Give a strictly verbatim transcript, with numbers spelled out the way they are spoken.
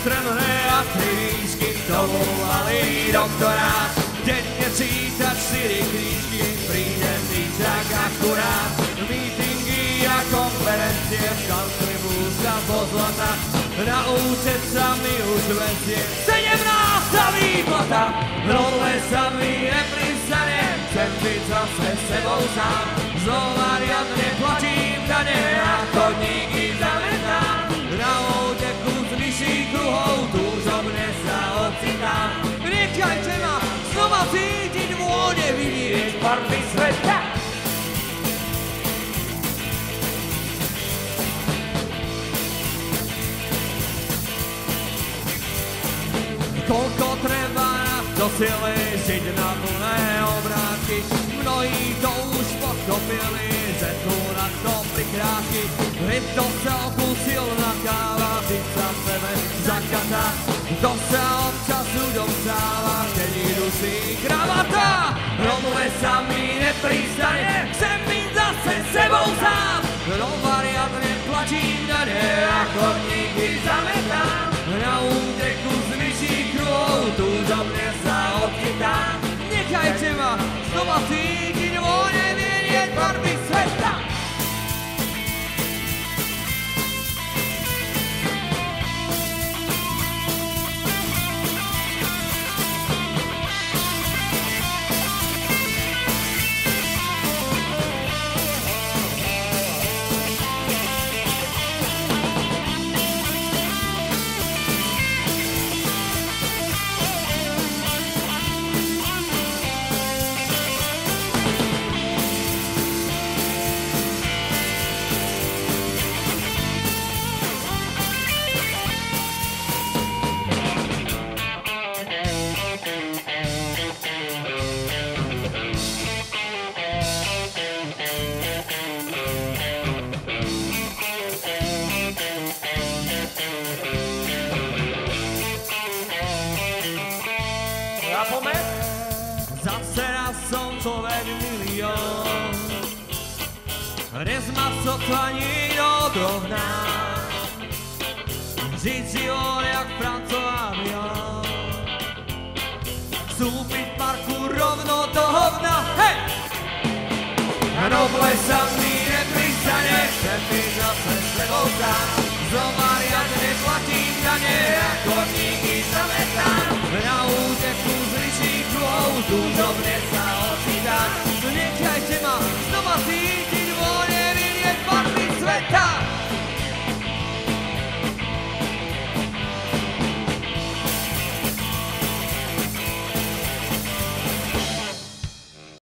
extrémne a tri výšky, to volali doktorát. Denne čítať štyri knížky, príde si tak akurát. Meetingy a konferencie, v country bluesa pozlata. Na účet sa mi už vezie sedemnásta výplata. Role sa mi nepristane, chcem byť zase sebou sám. Znova riadne platím dane a chodníky zametám. Na úteku z vyšších kruhov túžobne sa ocitám. Nechajte ma znova cítiť vône, vidieť barvy sveta. Koľko treba na to silé žiť na plné obrátky. Mnohí to už pochopili, že tu na to prikrátky. Hry to sa okúsil na káva, byť sa sebe zakata. To sa občas ľuďom stáva, keď idú si kravata. Romle sa mi nepristane, chcem byť zase sebou sám. Roma riadne platím dane a chodníky zametám. Na úteku z vyšších kruhov túžobne sa odchytám. Nechajte ma znova cítiť vône, vidieť barvy sveta. Zase raz som človek milión, dnes ma sotva nikto dohná. Žiť život jak Francov avión, vstúpiť parku rovno do hovna, hej! Roble sa mi nepristane, chcem byť zase sebou sám. Znova riadne platím dane a chodníky zametám. Na úteku z vyšších kruhov túžobne sa ocitám. Nechajte ma znova si